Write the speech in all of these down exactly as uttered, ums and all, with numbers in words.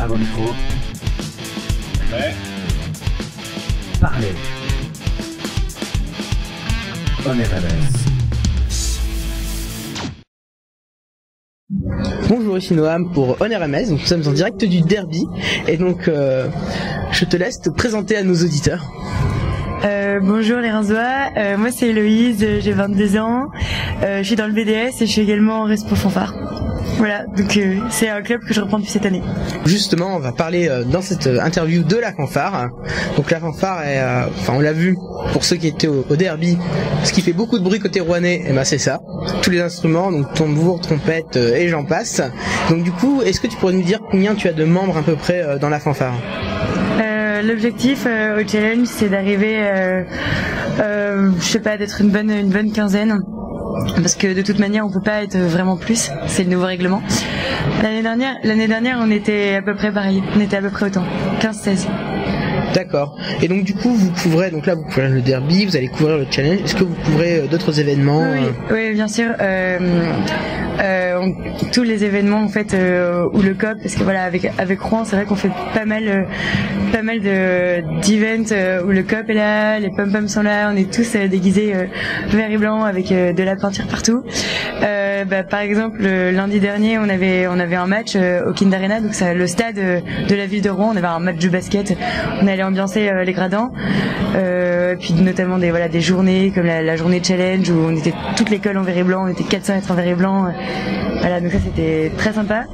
À vos micros. Ouais. Parlez. On est R M S. Bonjour, ici Noam pour On R M S, donc nous sommes en direct du derby et donc euh, je te laisse te présenter à nos auditeurs. Euh, bonjour les Rinzois, euh, moi c'est Héloïse, j'ai vingt-deux ans, euh, je suis dans le B D S et je suis également respo fanfare. Voilà, donc euh, c'est un club que je reprends depuis cette année. Justement, on va parler euh, dans cette euh, interview de la fanfare. Donc la fanfare est, euh, enfin on l'a vu pour ceux qui étaient au, au derby, ce qui fait beaucoup de bruit côté rouennais, et ben c'est ça. Tous les instruments, donc tambour, trompette euh, et j'en passe. Donc du coup, est-ce que tu pourrais nous dire combien tu as de membres à peu près euh, dans la fanfare? euh, L'objectif euh, au challenge, c'est d'arriver, euh, euh, je sais pas, d'être une bonne, une bonne quinzaine. Parce que de toute manière, on peut pas être vraiment plus. C'est le nouveau règlement. L'année dernière, l'année dernière, on était à peu près pareil. On était à peu près autant. quinze seize. D'accord. Et donc du coup, vous couvrez, donc là vous couvrez le derby, vous allez couvrir le challenge. Est-ce que vous couvrez euh, d'autres événements? Oui, euh... oui, bien sûr. Euh, euh, on, tous les événements en fait euh, ou le C O P, parce que voilà, avec avec Rouen, c'est vrai qu'on fait pas mal, euh, pas mal de d'events euh, où le C O P est là, les pom poms sont là, on est tous euh, déguisés euh, vert et blanc avec euh, de la peinture partout. Euh, bah, par exemple, euh, lundi dernier, on avait on avait un match euh, au Kind Arena, donc c'est le stade euh, de la ville de Rouen. On avait un match de basket. On allait ambiancer euh, les gradins, euh, puis notamment des voilà des journées comme la, la journée challenge où on était toute l'école en vert et blanc, on était quatre cents à être en vert et blanc, euh, voilà, donc ça c'était très sympa.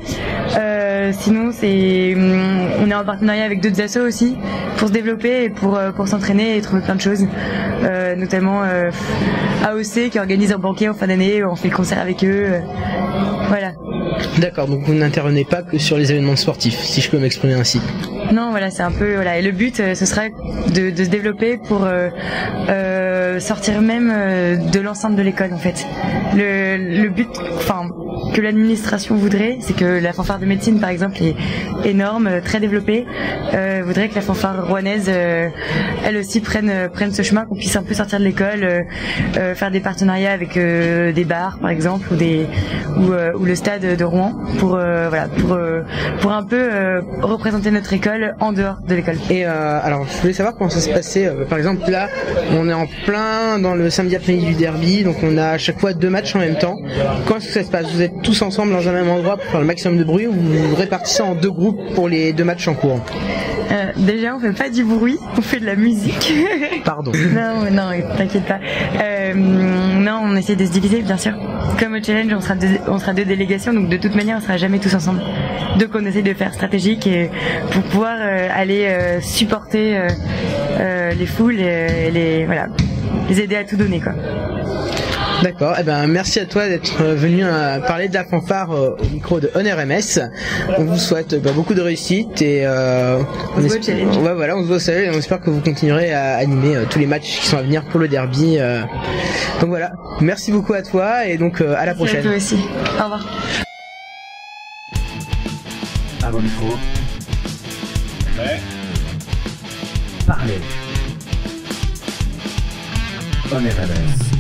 Euh, sinon c'est on est en partenariat avec d'autres assos aussi pour se développer et pour pour s'entraîner et trouver plein de choses, euh, notamment euh, A O C qui organise un banquet en fin d'année, on fait le concert avec eux, euh, voilà. D'accord, donc vous n'intervenez pas que sur les événements sportifs, si je peux m'exprimer ainsi. Non, voilà, c'est un peu voilà. Et le but, euh, ce sera de, de se développer pour euh, euh, sortir même euh, de l'enceinte de l'école, en fait. Le, le but, enfin, que l'administration voudrait, c'est que la fanfare de médecine, par exemple, est énorme, très développée. Euh, voudrait que la fanfare rouennaise, euh, elle aussi prenne prenne ce chemin, qu'on puisse un peu sortir de l'école, euh, euh, faire des partenariats avec euh, des bars, par exemple, ou des ou, euh, ou le stade de Rouen, pour euh, voilà, pour euh, pour un peu euh, représenter notre école en dehors de l'école. Et euh, alors je voulais savoir comment ça se passait, euh, par exemple là on est en plein dans le samedi après-midi du derby, donc on a à chaque fois deux matchs en même temps. Comment est-ce que ça se passe? Vous êtes tous ensemble dans un même endroit pour faire le maximum de bruit, ou vous vous répartissez en deux groupes pour les deux matchs en cours? Euh, déjà on fait pas du bruit, on fait de la musique. Pardon. Non, non, t'inquiète pas. Euh, non, on essaie de se diviser, bien sûr. Comme au challenge, on sera deux, on sera deux délégations, donc de toute manière, on sera jamais tous ensemble. Donc on essaie de faire stratégique et pour pouvoir euh, aller euh, supporter euh, euh, les foules et les voilà, les aider à tout donner, quoi. D'accord, eh ben merci à toi d'être venu euh, parler de la fanfare euh, au micro de On R M S. On vous souhaite bah, beaucoup de réussite et euh, on, on se voit au challenge. Ouais, voilà, on se voit au challenge et on espère que vous continuerez à animer euh, tous les matchs qui sont à venir pour le derby. Euh. Donc voilà, merci beaucoup à toi et donc euh, à la merci prochaine. À toi aussi. Au revoir. À vos micros. Ouais. Parlez. On est R M S.